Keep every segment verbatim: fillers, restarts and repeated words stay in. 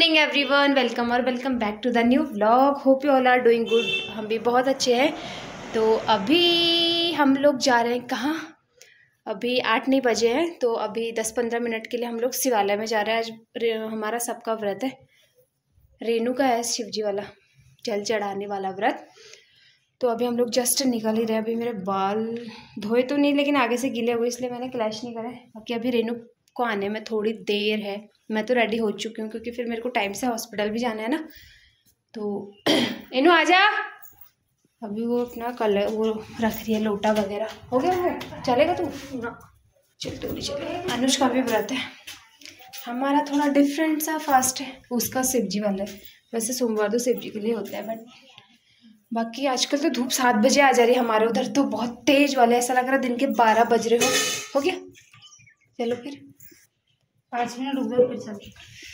Morning everyone, welcome और welcome back to the new vlog. Hope you all are doing good. हम भी बहुत अच्छे हैं। तो अभी हम लोग जा रहे हैं कहाँ? अभी आठ नहीं बजे हैं, तो अभी दस पंद्रह मिनट के लिए हम लोग शिवालय में जा रहे हैं। आज हमारा सबका व्रत है, रेनू का है, शिव जी वाला जल चढ़ाने वाला व्रत। तो अभी हम लोग जस्ट निकल ही रहे हैं। अभी मेरे बाल धोए तो नहीं, लेकिन आगे से गीले हुए, इसलिए मैंने क्लैश नहीं करा है। बाकी अभी रेनू को आने में थोड़ी देर है। मैं तो रेडी हो चुकी हूँ, क्योंकि फिर मेरे को टाइम से हॉस्पिटल भी जाना है ना। तो इनू आजा। अभी वो अपना कलर वो रख रही है, लोटा वगैरह हो गया। वो चलेगा तू? चल तो नहीं चले। अनुज का भी व्रत है। हमारा थोड़ा डिफरेंट सा फास्ट है, उसका शिव जी वाला है। वैसे सोमवार तो शिव जी के लिए होता है, बट बाकी आजकल तो धूप सात बजे आ जा रही है। हमारे उधर तो बहुत तेज वाले, ऐसा लग रहा है दिन के बारह बज रहे हो। हो गया, चलो फिर पाँच मिनट रुक जाओ, फिर चलो।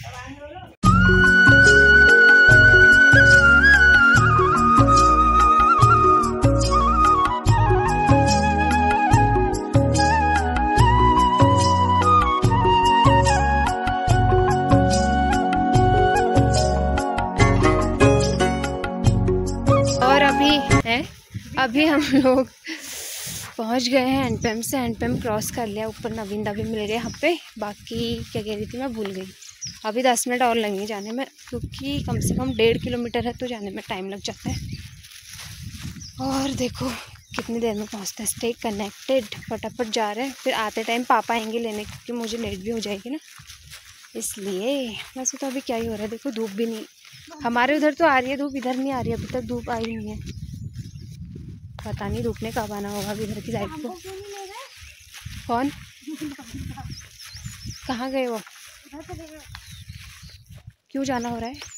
और अभी है अभी हम लोग पहुंच गए हैं एनपीएम से। एनपीएम क्रॉस कर लिया, ऊपर नवीन दा भी मिल गए यहाँ पे। बाकी क्या कह रही थी मैं भूल गई। अभी दस मिनट और लगेंगे जाने में, क्योंकि कम से कम डेढ़ किलोमीटर है, तो जाने में टाइम लग जाता है। और देखो कितनी देर में पहुँचते हैं। स्टे कनेक्टेड, फटाफट जा रहे हैं। फिर आते टाइम पापा आएंगे लेने, क्योंकि मुझे लेट भी हो जाएगी ना, इसलिए। वैसे तो अभी क्या ही हो रहा है, देखो धूप भी नहीं। हमारे उधर तो आ रही है धूप, इधर नहीं आ रही। अभी तक धूप आई नहीं है। पता नहीं धूप ने कब आना होगा इधर की साइड को। कौन? कहाँ गए वो? क्यों जाना हो रहा है?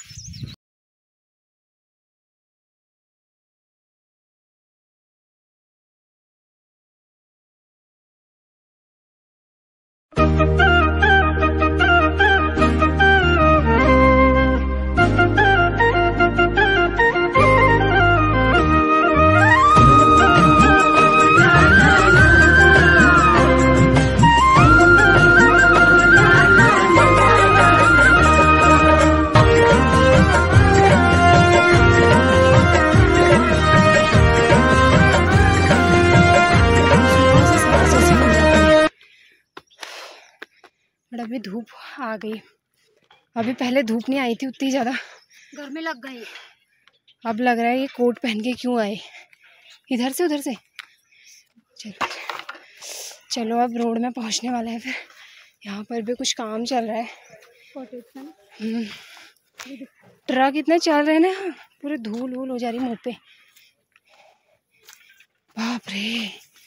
अभी धूप आ गई। अभी पहले धूप नहीं आई थी उतनी ज़्यादा, गर्मी लग गई। अब लग रहा है ये कोट पहन के क्यों आए, इधर से उधर से। चलो चलो अब रोड में पहुंचने वाला है। फिर यहाँ पर भी कुछ काम चल रहा है। ट्रक इतने चल रहे हैं ना, पूरे धूल वूल हो जा रही मुँह पे। बाप रे।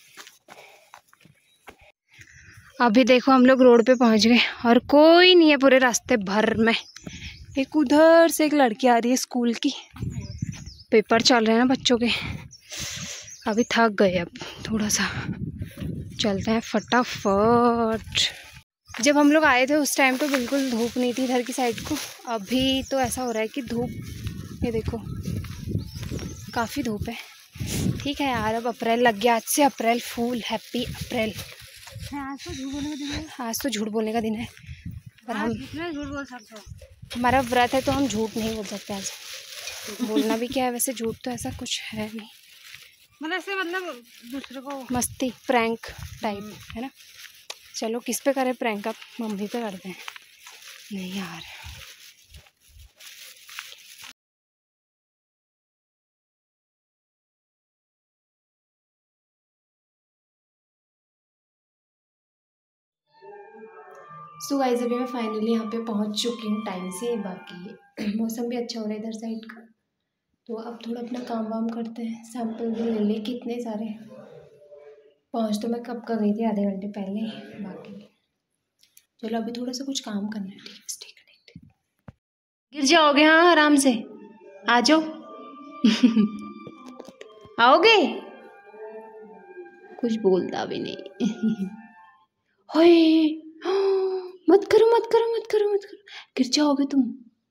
अभी देखो हम लोग रोड पे पहुंच गए और कोई नहीं है पूरे रास्ते भर में। एक उधर से एक लड़की आ रही है स्कूल की, पेपर चल रहे हैं ना बच्चों के। अभी थक गए, अब थोड़ा सा चलते हैं फटाफट। जब हम लोग आए थे उस टाइम तो बिल्कुल धूप नहीं थी इधर की साइड को। अभी तो ऐसा हो रहा है कि धूप, ये देखो काफ़ी धूप है। ठीक है यार, अब अप्रैल लग गया। आज से अप्रैल फूल, हैप्पी अप्रैल। आज तो झूठ बोलने का दिन है। आज तो झूठ बोलने का दिन है, पर हम झूठ बोल सकते हो। हमारा व्रत है तो हम झूठ नहीं बोल सकते। आज बोलना भी क्या है, वैसे झूठ तो ऐसा कुछ है नहीं, मतलब ऐसे मतलब दूसरे को मस्ती प्रैंक टाइप है ना। चलो किस पे करें प्रैंक? अब मम्मी पे करते हैं। नहीं यार, सो गाइस अभी मैं फाइनली यहाँ पे पहुँच चुकी हूँ टाइम से। बाकी मौसम भी अच्छा हो रहा है इधर साइड का, तो अब थोड़ा अपना काम वाम करते हैं। सैंपल भी ले ले कितने सारे। पहुँच तो मैं कब का गई थी, आधे घंटे पहले। बाकी चलो अभी थोड़ा सा कुछ काम करना है। ठीक है, स्टे कनेक्टेड। गिर जाओगे? हाँ आराम से आ जाओ। आओगे? कुछ बोलता भी नहीं। होए, मत करो मत करो मत करो मत करो, गिर जाओगे तुम।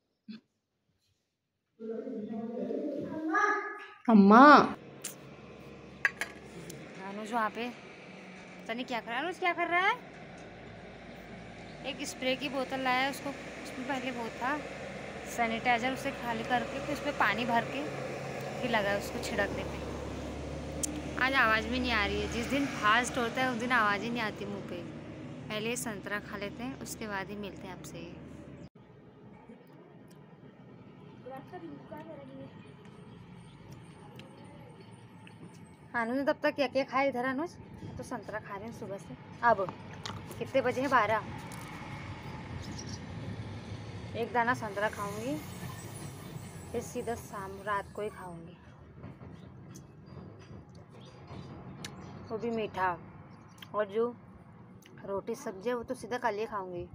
अम्मा अनुज वहाँ पे पता नहीं क्या कर रहा है। अनुज क्या कर रहा है? एक स्प्रे की बोतल लाया है, उसको उसमें पहले वो था, सैनिटाइज़र उसे खाली करके फिर उस पर पानी भर के फिर लगा उसको छिड़कने पे। आज आवाज़ भी नहीं आ रही है। जिस दिन फास्ट होता है उस दिन आवाज़ ही नहीं आती मुंह पे। पहले संतरा खा लेते हैं, उसके बाद ही मिलते हैं आपसे। अनुज ने तब तक क्या क्या खाया इधर? अनुज तो संतरा खा रहे हैं सुबह से। अब कितने बजे हैं? बारह। एक दाना संतरा खाऊंगी, फिर सीधा शाम रात को ही खाऊंगी, वो भी मीठा। और जो रोटी सब्जी है वो तो सीधा कल ही खाऊंगी।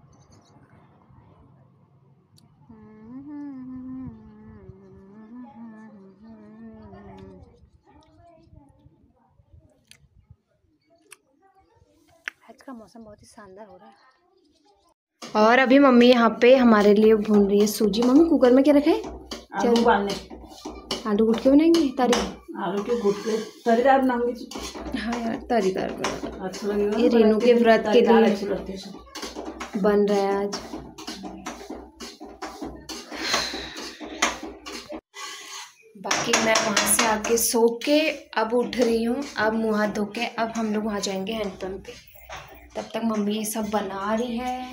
आज का मौसम बहुत ही शानदार हो रहा है। और अभी मम्मी यहाँ पे हमारे लिए भून रही है सूजी। मम्मी कुकर में क्या रखे? आलू उबालने। आलू गुट के बनाएंगे? तारी आलू के गुट के तरीदार बनाऊंगी। हाँ यार तरीदार अच्छा लगेगा। ये रेनू के व्रत के लिए अच्छे लगते हैं। बन रहा है आज। बाकी मैं वहाँ से आके सो के अब उठ रही हूँ। अब मुँह हाथ धो के अब हम लोग वहाँ जाएंगे हैंडपम्प पे। तब तक मम्मी ये सब बना रही है।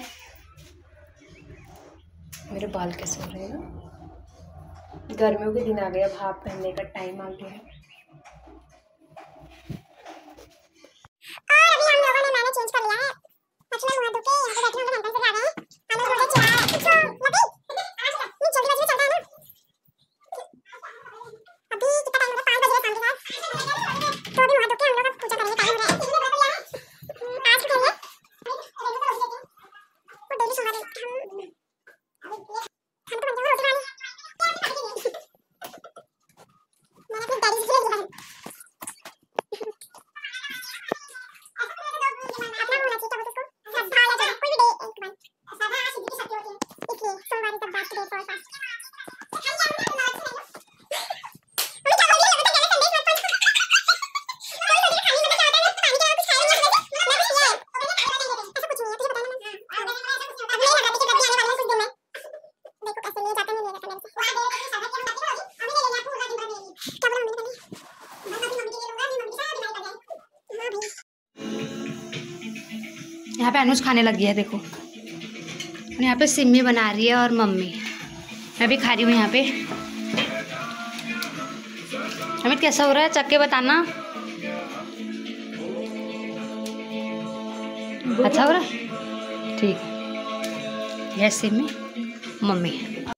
मेरे बाल कैसे हो रहे हैं ना। गर्मियों के दिन आ गए, अब हाफ पहनने का टाइम आ गया है। और अभी हम लोगों ने मैंने चेंज कर लिया है। मतलब मुंह धो के यहाँ पे बैठे हैं, हम लोग हैंडपम्प से जा रहे हैं। हम लोग थोड़े चाय कुछ लगे नहीं जल्दी बजे चलता है ना। अभी कितना टाइम हो गया? पाँच बजे शाम के साथ। तो अभी मुंह धो के हम लोग पूजा करेंगे। टाइम हो रहा है आज के लिए। वो डेली सुना देते हम हम तो बनते हैं रोटी वाली। मैंने अपनी डैडी से लिया है। यहाँ पे अनुज खाने लग गया है देखो। यहाँ पे सिम्मी बना रही है और मम्मी, मैं भी खा रही हूँ यहाँ पे। अमित कैसा हो रहा है? चख के बताना। अच्छा हो रहा है? ठीक। यह सिम्मी मम्मी।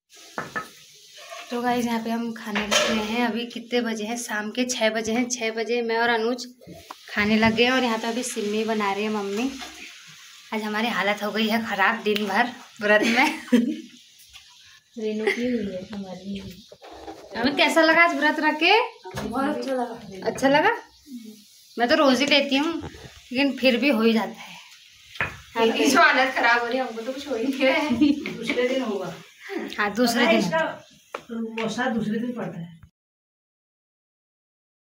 तो गाइस यहाँ पे हम खाने लग गए हैं। अभी कितने बजे हैं? शाम के छः बजे हैं। छः बजे मैं और अनुज खाने लग गए हैं। और यहाँ पे अभी सिम्मी बना रही है मम्मी। आज हमारी हालत हो गई है ख़राब दिन भर व्रत में। रेनू की हुई है हमारी। हमें कैसा लगा आज व्रत रख के? बहुत अच्छा लगा। अच्छा लगा? मैं तो रोज़ ही लेती हूँ, लेकिन फिर भी हो ही जाता है। जो हालत खराब हो रही है, हमको तो कुछ हो ही नहीं रहा है। दूसरे दिन होगा। हाँ दूसरे दिन इसका दूसरे दिन पड़ता है।